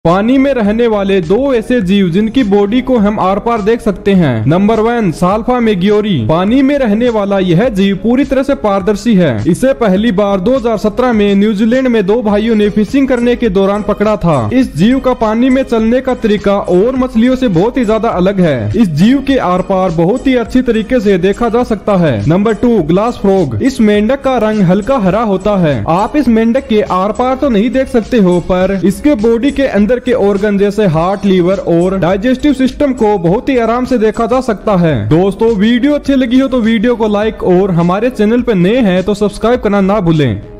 पानी में रहने वाले दो ऐसे जीव जिनकी बॉडी को हम आर पार देख सकते हैं। नंबर 1 साल्फा मेग्योरी। पानी में रहने वाला यह जीव पूरी तरह से पारदर्शी है। इसे पहली बार 2017 में न्यूजीलैंड में दो भाइयों ने फिशिंग करने के दौरान पकड़ा था। इस जीव का पानी में चलने का तरीका और मछलियों से बहुत ही ज्यादा अलग है। इस जीव के आर पार बहुत ही अच्छी तरीके से देखा जा सकता है। Number 2 glass frog. इस मेंढक का रंग हल्का हरा होता है। आप इस मेंढक के आर पार तो नहीं देख सकते हो, पर इसके बॉडी के अंदर के ऑर्गन जैसे हार्ट, लीवर और डाइजेस्टिव सिस्टम को बहुत ही आराम से देखा जा सकता है। दोस्तों वीडियो अच्छी लगी हो तो वीडियो को लाइक और हमारे चैनल पर नए हैं तो सब्सक्राइब करना ना भूलें।